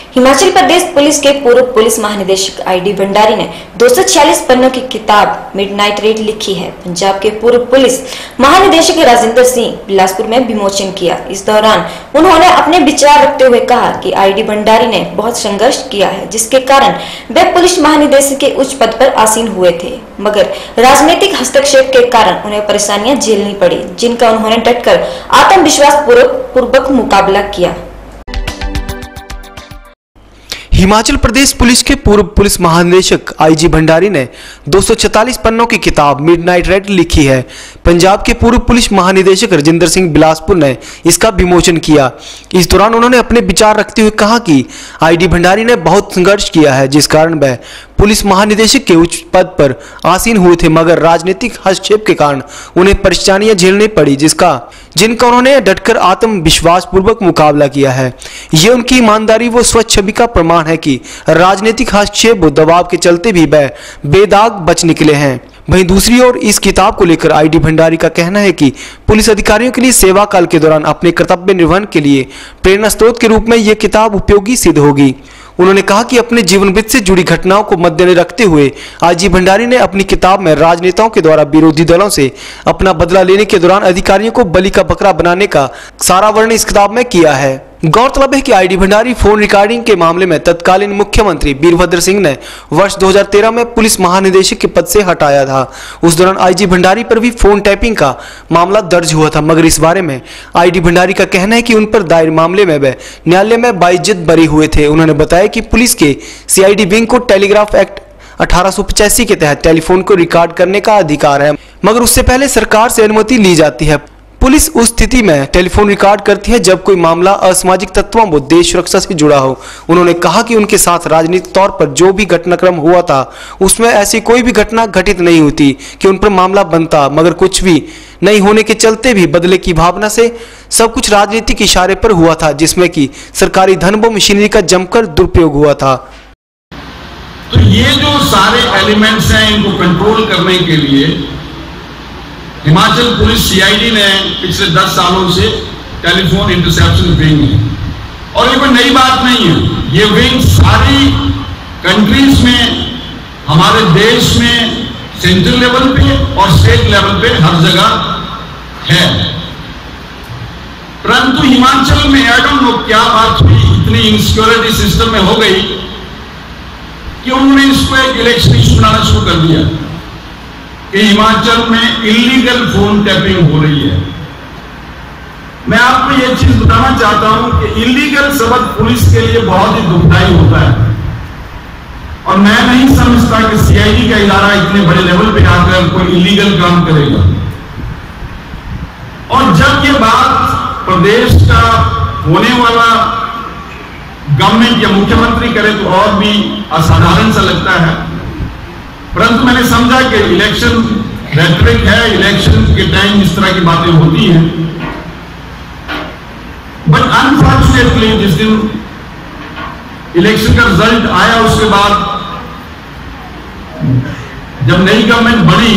Himachal Pradesh police के पूर्व police महानिदेशक आईडी भंडारी ने 246 पन्नों की किताब मिडनाइट रेड लिखी है। पंजाब के पूर्व पुलिस महानिदेशक राजेंद्र सिंह बिलासपुर में विमोचन किया। इस दौरान उन्होंने अपने विचार रखते हुए कहा कि आईडी भंडारी ने बहुत संघर्ष किया है, जिसके कारण वे पुलिस महानिदेशक के उच्च पद पर आसीन हुए थे, मगर राजनीतिक हस्तक्षेप के कारण उन्हें परेशानियां झेलनी पड़ी, जिनका उन्होंने डटकर आत्मविश्वास पूर्वक मुकाबला किया। हिमाचल प्रदेश पुलिस के पूर्व पुलिस महानिदेशक आईजी भंडारी ने 246 पन्नों की किताब मिडनाइट रेड लिखी है। पंजाब के पूर्व पुलिस महानिदेशक राजेंद्र सिंह बिलासपुर ने इसका विमोचन किया। इस दौरान उन्होंने अपने विचार रखते हुए कहा कि आईडी भंडारी ने बहुत संघर्ष किया है, जिस कारण वह पुलिस महानिदेशक के उच्च पद पर आसीन हुए थे, मगर राजनीतिक हस्तक्षेप के कारण उन्हें परेशानियां झेलनी पड़ी, जिनका उन्होंने डटकर आत्मविश्वास पूर्वक मुकाबला किया है। ये उनकी ईमानदारी व स्वच्छ छवि का प्रमाण है कि राजनीतिक हस्तक्षेप व दबाव के चलते भी वह बेदाग बच निकले हैं। वहीं दूसरी ओर इस किताब को लेकर आईडी भंडारी का कहना है कि पुलिस अधिकारियों के लिए सेवा काल के दौरान अपने कर्तव्य निर्वहन के लिए प्रेरणा स्रोत के रूप में यह किताब उपयोगी सिद्ध होगी। उन्होंने कहा कि अपने जीवन वृत्त से जुड़ी घटनाओं को मद्देनजर रखते हुए आईजी भंडारी ने अपनी किताब में राजनेताओं के द्वारा विरोधी दलों से अपना बदला लेने के दौरान अधिकारियों को बलि का बकरा बनाने का सारा वर्णन इस किताब में किया है। गौरतलब है कि आईडी भंडारी फोन रिकॉर्डिंग के मामले में तत्कालीन मुख्यमंत्री वीरभद्र सिंह ने वर्ष 2013 में पुलिस महानिदेशक के पद से हटाया था। उस दौरान आईजी भंडारी पर भी फोन टैपिंग का मामला दर्ज हुआ था, मगर इस बारे में आईडी भंडारी का कहना है कि उन पर दायर मामले में वे न्यायालय में बाइज्जत बरी हुए थे। उन्होंने बताया कि पुलिस के सीआईडी विंग को टेलीग्राफ एक्ट 1885 के तहत टेलीफोन को रिकॉर्ड करने का अधिकार है, मगर उससे पहले सरकार से अनुमति ली जाती है। पुलिस उस स्थिति में टेलीफोन रिकॉर्ड करती है जब कोई मामला असामाजिक तत्वों व देश सुरक्षा से जुड़ा हो। उन्होंने कहा कि उनके साथ राजनीतिक तौर पर जो भी घटनाक्रम हुआ था उसमें ऐसी कोई भी घटना घटित नहीं होती कि उन पर मामला बनता, मगर कुछ भी नहीं होने के चलते भी बदले की भावना से सब कुछ राजनीतिक इशारे पर हुआ था, जिसमें कि सरकारी धन व मशीनरी का जमकर दुरुपयोग हुआ था। तो ये जो सारे एलिमेंट्स हैं, इनको कंट्रोल करने के लिए हिमाचल पुलिस सीआईडी ने पिछले 10 सालों से टेलीफोन इंटरसेप्शन विंग है, और ये कोई नई बात नहीं है। ये विंग सारी कंट्रीज में, हमारे देश में सेंट्रल लेवल पे और स्टेट लेवल पे हर जगह है। परंतु हिमाचल में आई डोंट नो क्या बात हुई, इतनी इनसिक्योरिटी सिस्टम में हो गई कि उन्होंने इसको एक इलेक्शन इशू बनाना शुरू कर दिया कि हिमाचल में इलीगल फोन टैपिंग हो रही है। मैं आपको यह चीज बताना चाहता हूं कि इलीगल शब्द पुलिस के लिए बहुत ही दुखदायी होता है, और मैं नहीं समझता कि सीआईडी का इदारा इतने बड़े लेवल पे आकर कोई इलीगल काम करेगा। और जब ये बात प्रदेश का होने वाला गवर्नमेंट या मुख्यमंत्री करे तो और भी असाधारण सा लगता है। परंतु मैंने समझा कि इलेक्शन रेटरिक है, इलेक्शन के टाइम इस तरह की बातें होती हैं। बट अनफॉर्चुनेटली जिस दिन इलेक्शन का रिजल्ट आया, उसके बाद जब नई गवर्नमेंट बनी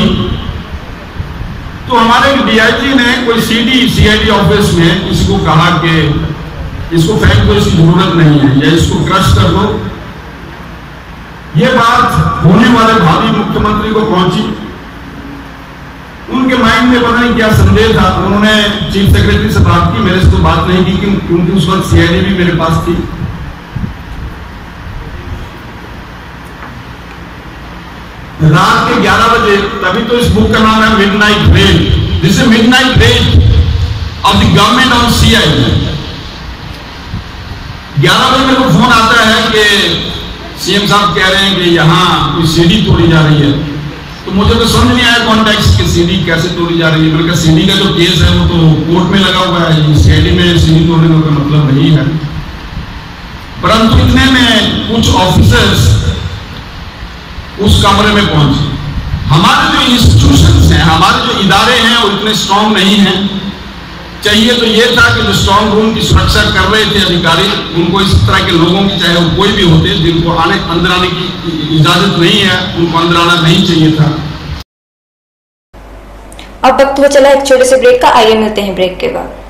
तो हमारे डीआईजी ने कोई सीआईडी ऑफिस में किसी को कहा कि इसको फेंक दो, इसकी जरूरत नहीं है, या इसको क्रश कर दो। ये बात होने वाले भावी मुख्यमंत्री को पहुंची, उनके माइंड में पता नहीं क्या संदेह था। उन्होंने चीफ सेक्रेटरी से बात की, मेरे से तो बात नहीं की क्योंकि उस वक्त सीआईडी भी मेरे पास थी। रात के 11 बजे, तभी तो इस बुक का नाम है midnight raid. This is midnight raid of the government on CID. 11 बजे मेरे को फोन आता है कि सीएम साहब कह रहे हैं कि यहाँ कोई सीडी तोड़ी जा रही है। तो मुझे तो समझ नहीं आया कॉन्टेक्स्ट कि सीडी कैसे तोड़ी जा रही है। मैंने कहा सीडी का जो केस है वो तो कोर्ट में लगा हुआ है, सीआईडी में सीडी तोड़ने का कोई मतलब नहीं है। परंतु इतने में कुछ ऑफिसर्स उस कमरे में पहुंचे। हमारे जो इंस्टीट्यूशंस हैं, हमारे जो इदारे हैं, वो इतने स्ट्रांग नहीं हैं। चाहिए तो ये था कि जो स्ट्रांग रूम की सुरक्षा कर रहे थे अधिकारी, उनको इस तरह के लोगों की, चाहे वो कोई भी होते, जिनको अंदर आने की इजाजत नहीं है, उनको अंदर आना नहीं चाहिए था। अब वक्त हुआ चला एक छोटे से ब्रेक का, आइए मिलते हैं ब्रेक के बाद।